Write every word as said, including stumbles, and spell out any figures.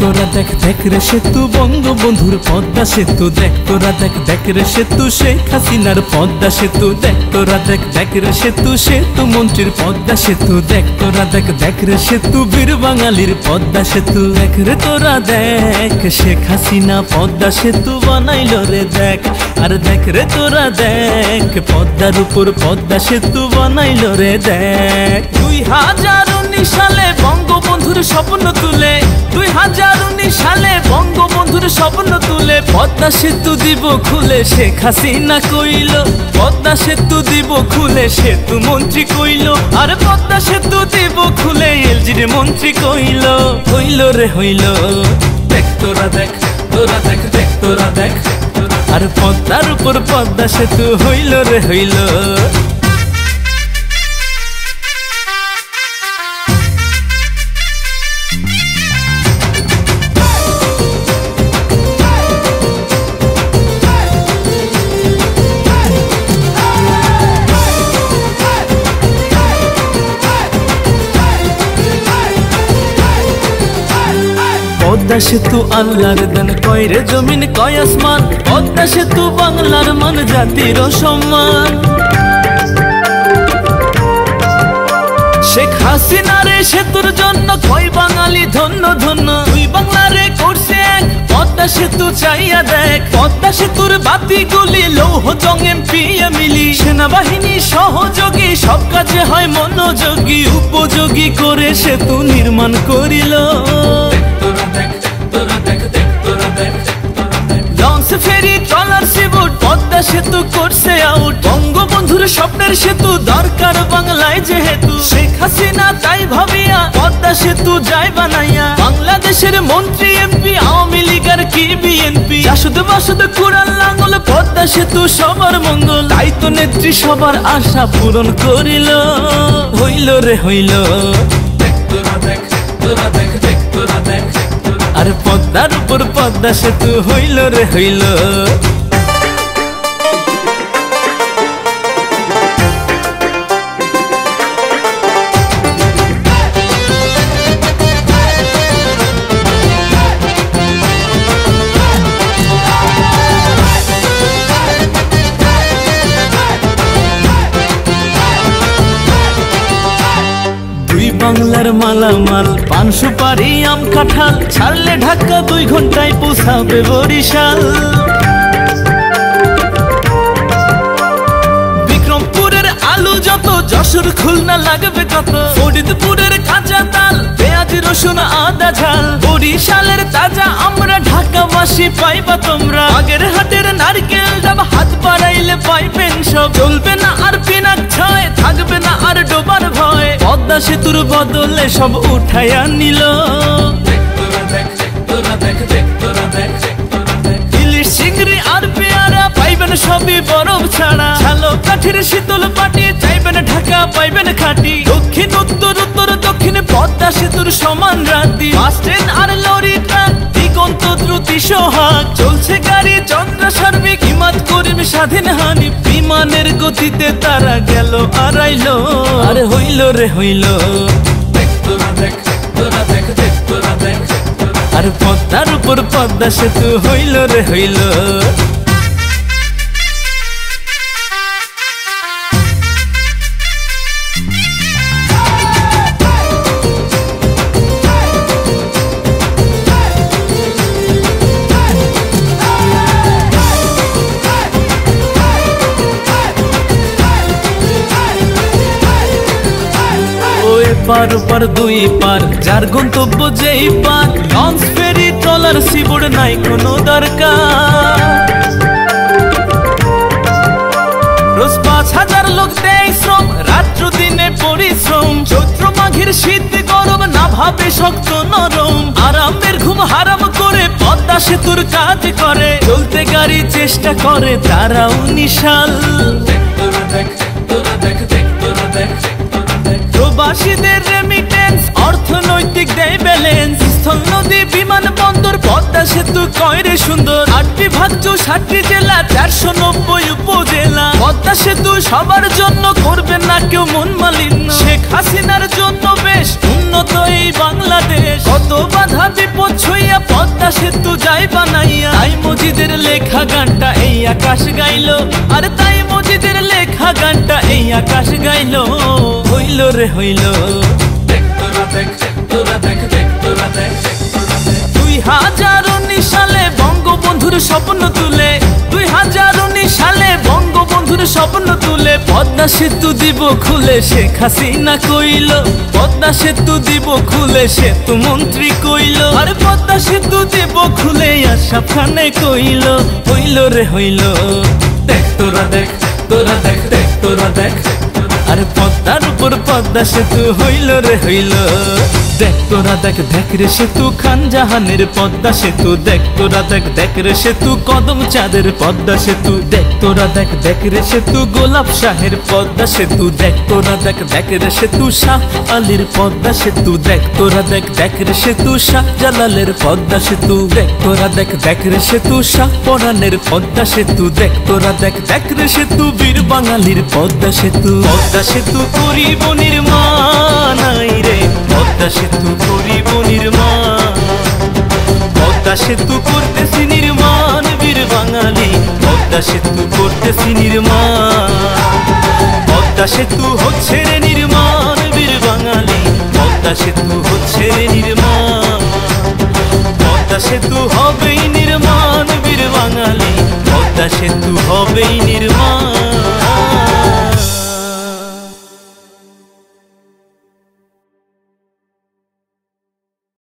তোরা দেখ দেখ রে সেতু বঙ্গবন্ধুর পদ্মা সেতু দেখ তোরা দেখ দেখ রে সেতু শেখ হাসিনার পদ্মা সেতু দেখ তোরা দেখ দেখ রে সেতু সেতু মন্ত্রীর পদ্মা সেতু দেখ তোরা দেখ দেখ রে সেতু বীর বাঙালির পদ্মা সেতু দেখ রে তোরা দেখ শেখ হাসিনা পদ্মা সেতু বানাইল রে দেখ আর দেখ রে তোরা দেখ পদ্মার উপর পদ্মা সেতু বানাইল রে দেখ দুই হাজার উনিশ সালে বঙ্গবন্ধুর স্বপ্ন তুলে দুই হাজার উনিশ সালে বঙ্গবন্ধুর স্বপ্ন তুলে পদ্মা সেতু দিব খুলে শেখ হাসিনা কইল পদ্মা সেতু দিব খুলে সেতু মন্ত্রী কইল আর পদ্মা সেতু দিব খুলে এলজির মন্ত্রী কইল হইল রে হইল দেখ তোরা দেখ তোরা দেখ দেখ তোরা দেখ আর পদ্মার উপর পদ্মা সেতু হইল রে হইল পদ্মা সেতু আল্লাহর দান কয় রে জমিন কয় আসমান পদ্মা সেতু বাংলার মান জাতির সম্মান শেখ হাসিনারে সেতুর জন্য কয় বাঙালি ধন্য ধন্য দুই বাংলারে করছে এক পদ্মা সেতু চাইয়া দেখ পদ্মা সেতুর বাতিগুলি লৌহ জং এমপি মিলি সেনাবাহিনী সহযোগী সব কাজে হয় মনোযোগী উপযোগী করে সেতু নির্মাণ করিল launch ferry trawler sea boat Padma সেতু করছে আউট বঙ্গবন্ধুর স্বপ্নের সেতু দরকার বাংলায় যেহেতু শেখ হাসিনা তাই ভাবিয়া পদ্মা সেতু যায় বানাইয়া বাংলাদেশের মন্ত্রী এমপি আওয়ামী লীগ আর কি বিএনপি জাসদ বাসদ কুড়াল লাঙ্গল পদ্মা সেতু সবার মঙ্গল তাই তো নেত্রী সবার আশা পূরণ করিল হইল রে হইল দেখ তোরা দেখ তোরা দেখ দেখ তোরা দেখ আর পদ্মার উপর পদ্মা সেতু হইল রে হইল বাংলার মালামাল পান সুপারি আম কাঁঠাল ছাড়লে ঢাকা দুই ঘন্টায় পৌঁছাবে বরিশাল বিক্রমপুরের আলু যত যশোর খুলনা লাগবে কত ফরিদপুরের কাঁচা তাল পেঁয়াজ রসুন আদা ঝাল বরিশালের তাজা আমরা ঢাকাবাসী পাইবা তোমরা আগের হাটের নারকেল ডাব হাত বাড়াইলে পাইবেন সব চলবে না আর পিনাক ছয় থাকবে না আর ডোবার ভয় পদ্মা সেতুর বদলে সব উঠাইয়া নিল ইলিশ চিংড়ি আর পেয়ারা পাইবেন সবই বরফ ছাড়া ছালো কাঠির শীতল পাটি চাইবেন ঢাকা পাইবেন খাটি দক্ষিণ উত্তর উত্তর দক্ষিণে পদ্মা সেতুর সমান রাতি বাস ট্রেন আর লরি ট্রাক দিগন্ত দ্রুতি সোহাগ চলছে গাড়ি চন্দ্র সার্বিক হিমাত করিম স্বাধীন হানি বিমানের গতিতে তারা গেল আড়াইলো আরে হইল রে হইল দেখ তোরা দেখ তোরা দেখ দেখ তোরা দেখ আর পদ্মার উপর পদ্মা সেতু হইল রে হইল পার পার দুই পার যার গন্তব্য যেই পার লঞ্চ ফেরি ট্রলার সিবোর্ড নাই কোনো দরকার রোজ পাঁচ হাজার লোক দেয় শ্রম রাত্র দিনে পরিশ্রম চৈত্র মাঘের শীত গরম না ভাবে শক্ত নরম আরামের ঘুম হারাম করে পদ্মা সেতুর কাজ করে চলতে গাড়ি চেষ্টা করে তারাও নিশাল প্রবাসীদের রেমিটেন্স অর্থনৈতিক দেয় ব্যালেন্স স্থল নদী বিমানবন্দর পদ্মা সেতু কয় রে সুন্দর আট বিভাগ চৌষট্টি জেলা চারশো নব্বই উপজেলা পদ্মা সেতু সবার জন্য করবে না কেউ মন মালিন্য শেখ হাসিনার জন্য বেশ উন্নত এই বাংলাদেশ কত বাধা বিপদ ছুঁইয়া যাইয়া পদ্মা সেতু যাই বানাইয়া, তাই মজিদের লেখা গানটা এই আকাশ গাইলো, আর তাই মজিদের লেখা গানটা এই আকাশ গাইলো। হইল রে হইল, দেখ তোরা দেখ, তোরা দেখ, দেখ তোরা দেখ, দুই হাজার উনিশ সালে বঙ্গবন্ধুর স্বপ্ন তুলে, দুই হাজার উনিশ সালে বঙ্গবন্ধুর স্বপ্ন তুলে পদ্মা সেতু দিব খুলে শেখ হাসিনা কইল, পদ্মা সেতু দিব খুলে সেতু মন্ত্রী কইল, আর পদ্মা সেতু দিব খুলে আশরাফ খানে কইল। হইল রে হইল, দেখ তোরা দেখ, তোরা দেখ, দেখ তোরা দেখ, আর পদ্মার উপর পদ্মা সেতু হইল রে হইল। দেখ তোরা দেখ, দেখ রে সেতু খান জাহানের পদ্মা সেতু, দেখ তোরা দেখ, দেখ রে সেতু কদম চাঁদের পদ্মা সেতু, দেখ তোরা দেখ, দেখ রে সেতু গোলাপ শাহের পদ্মা সেতু, দেখ তোরা দেখ, দেখ রে সেতু শাহ আলীর পদ্মা সেতু, দেখ তোরা দেখ, দেখ রে সেতু শাহ জালালের পদ্মা সেতু, দেখ তোরা দেখ, দেখ রে সেতু শাহ পরাণের পদ্মা সেতু, দেখ তোরা দেখ, দেখ রে সেতু বীর বাঙালির পদ্মা সেতু। পদ্মা সেতু করিব নির্মাণ, আই রে পদ্মা সেতু করিব নির্মাণ, পদ্মা সেতু করতেছি নির্মাণ বীর বাঙালি, পদ্মা সেতু করতেছি নির্মাণ, পদ্মা সেতু হচ্ছে রে নির্মাণ বীর বাঙালি, পদ্মা সেতু হচ্ছে রে নির্মাণ, পদ্মা সেতু হবেই নির্মাণ বীর বাঙালি, পদ্মা সেতু হবেই নির্মাণ।